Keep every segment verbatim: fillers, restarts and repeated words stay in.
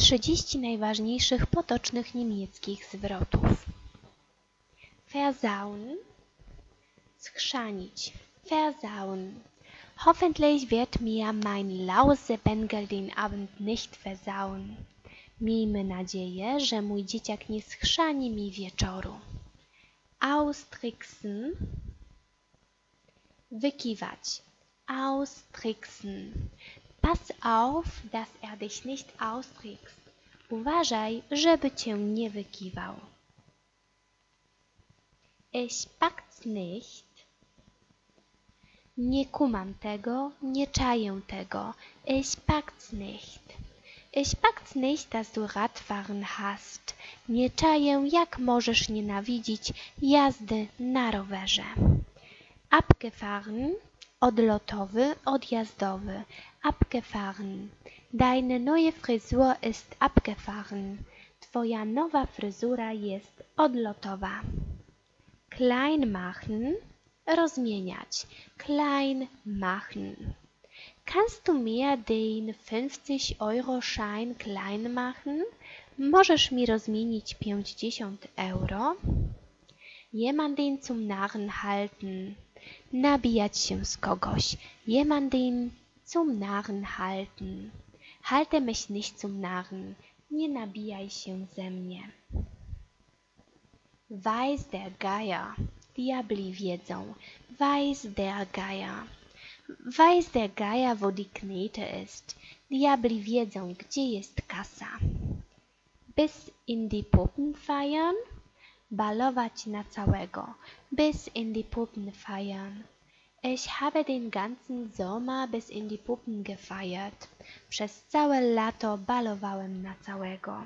trzydzieści najważniejszych potocznych niemieckich zwrotów. Versauen, schrzanić, versauen. Hoffentlich wird mir mein Lausebengel den Abend nicht versauen. Miejmy nadzieję, że mój dzieciak nie schrzani mi wieczoru. Austricksen, wykiwać, austricksen. Pass auf, dass er dich nicht austrickst. Uważaj, żeby cię nie wykiwał. Ich pack's nicht. Nie kumam tego, nie czaję tego. Ich pack's nicht. Ich pack's nicht, dass du Radfahren hast. Nie czaję, jak możesz nienawidzić jazdy na rowerze. Abgefahren, odlotowy, odjazdowy. Abgefahren. Deine neue Frisur ist abgefahren. Twoja nowa fryzura jest odlotowa. Klein machen, rozmieniać. Klein machen. Kannst du mir den fünfzig Euro Schein klein machen? Możesz mi rozmienić pięćdziesiąt euro? Jemanden zum Narren halten. Nabijać się z kogoś. Jemanden zum Narren halten. Halte mich nicht zum Narren. Nie nabijaj się ze mnie. Weiß der Geier. Diabli wiedzą. Weiß der Geier. Weiß der Geier, wo die Knete ist. Diabli wiedzą, gdzie jest kasa. Bis in die Puppen feiern. Balować na całego. Bis in die Puppen feiern. Ich habe den ganzen Sommer bis in die Puppen gefeiert. Przez całe lato balowałem na całego.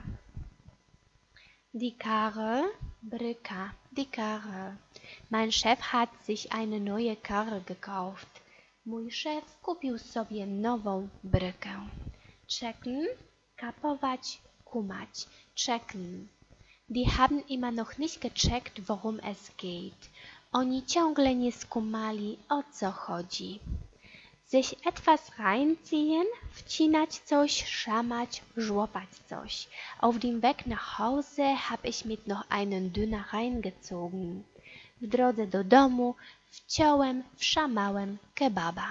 Die Karre, Brücke, die Karre. Mein Chef hat sich eine neue Karre gekauft. Mój szef kupił sobie nową brykę. Checken, kapować, kumać. Checken. Die haben immer noch nicht gecheckt, worum es geht. Oni ciągle nie skumali, o co chodzi. Sich etwas reinziehen, wcinać coś, szamać, żłopać coś. Auf dem Weg nach Hause hab ich mit noch einen Döner reingezogen. W drodze do domu wciąłem, wszamałem kebaba.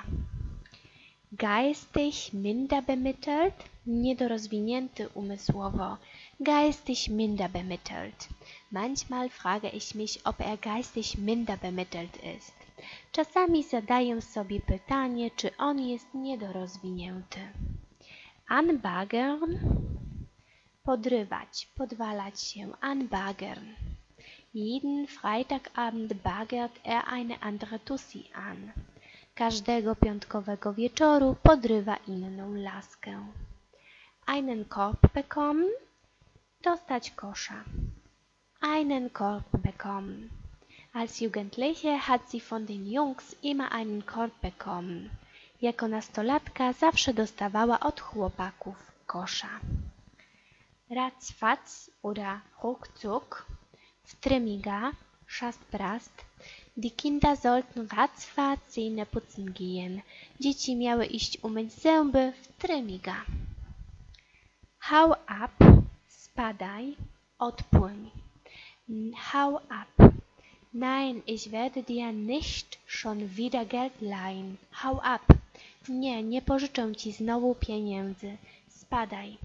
Geistig minder bemittelt, niedorozwinięty umysłowo. Geistig minder bemittelt. Manchmal frage ich mich, ob er geistig minder bemittelt ist. Czasami zadaję sobie pytanie, czy on jest niedorozwinięty. Anbaggern, podrywać, podwalać się, anbaggern. Jeden Freitagabend baggert er eine andere Tussi an. Każdego piątkowego wieczoru podrywa inną laskę. Einen Korb bekommen, dostać kosza. Einen Korb bekommen. Als Jugendliche hat sie von den Jungs immer einen Korb bekommen. Jako nastolatka zawsze dostawała od chłopaków kosza. Ratzfatz oder ruckzuck, wtrymiga, szast-brast. Die Kinder sollten ratzfatz Zähne putzen gehen. Dzieci miały iść umyć zęby wtrymiga. Hau ab, spadaj, odpłyń. Hau ab. Nein, ich werde dir nicht schon wieder Geld leihen. Hau ab. Nie, nie pożyczę ci znowu pieniędzy. Spadaj.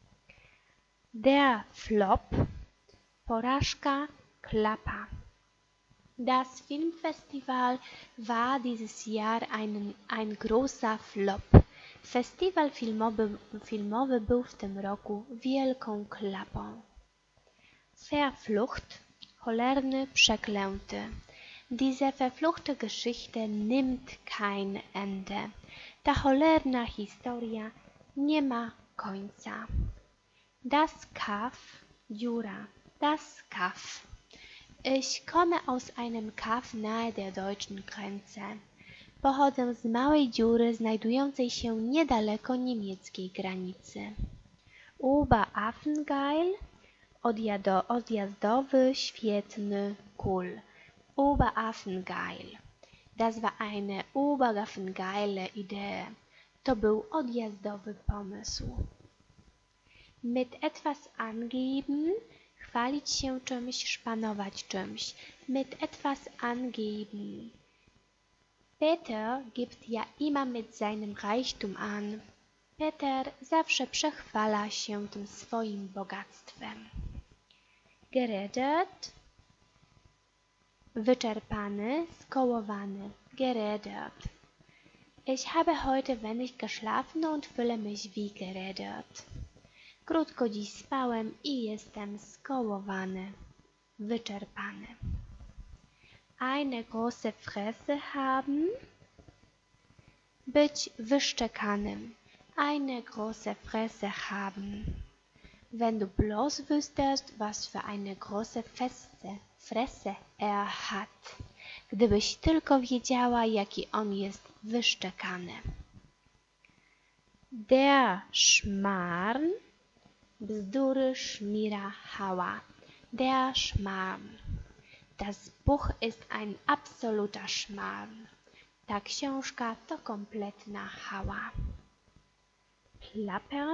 Der Flop. Porażka, klapa. Das Filmfestival war dieses Jahr ein, ein großer Flop. Festiwal filmowy, filmowy był w tym roku wielką klapą. Verflucht. Cholerny, przeklęty. Diese verfluchte Geschichte nimmt kein Ende. Ta cholerna historia nie ma końca. Das Kaff, dziura. Das Kaff. Ich komme aus einem Kaff nahe der deutschen Grenze. Pochodzę z małej dziury znajdującej się niedaleko niemieckiej granicy. Oberaffengeil. Odjado, odjazdowy, świetny, cool. Oberaffengeil. Das war eine oberaffengeile Idee. To był odjazdowy pomysł. Mit etwas angeben, chwalić się czymś, szpanować czymś. Mit etwas angeben. Peter gibt ja immer mit seinem Reichtum an. Peter zawsze przechwala się tym swoim bogactwem. Geredet, wyczerpany, skołowany. Geredet. Ich habe heute wenig geschlafen und fühle mich wie geredet. Krótko dziś spałem i jestem skołowany, wyczerpany. Eine große Fresse haben, być wyszczekanym. Eine große Fresse haben. Wenn du bloß wüsstest, was für eine große Fresse, Fresse er hat. Gdybyś tylko wiedziała, jaki on jest wyszczekany. Der Schmarrn, bzdury, szmira, hała. Der Schmarrn. Das Buch ist ein absoluter Schmarrn. Ta książka to kompletna hała. Plappern,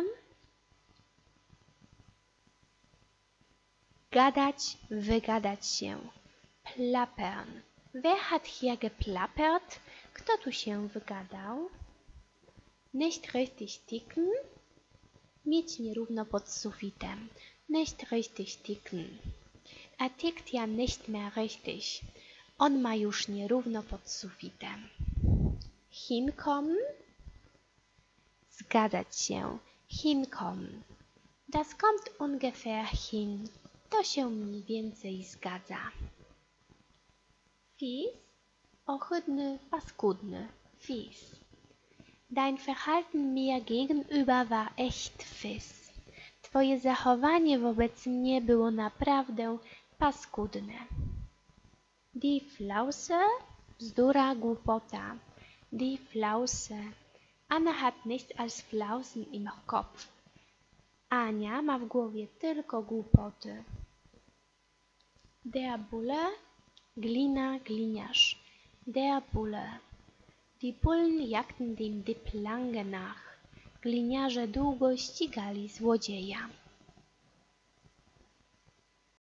gadać, wygadać się. Plappern. Wer hat hier geplappert? Kto tu się wygadał? Nicht richtig ticken. Mieć nierówno pod sufitem. Nicht richtig ticken. Er tickt ja nicht mehr richtig. On ma już nierówno pod sufitem. Hinkommen. Zgadzać się. Hinkommen. Das kommt ungefähr hin. To się mniej więcej zgadza. Fies, ohydny, paskudny, fies. Dein Verhalten mir gegenüber war echt fies. Twoje zachowanie wobec mnie było naprawdę paskudne. Die Flause, bzdura, głupota. Die Flause. Anna hat nichts als Flausen im Kopf. Ania ma w głowie tylko głupoty. Der Bulle, glina, gliniarz. Der Bulle. Die Bullen jagten dem Dieb lange nach. Gliniarze długo ścigali złodzieja.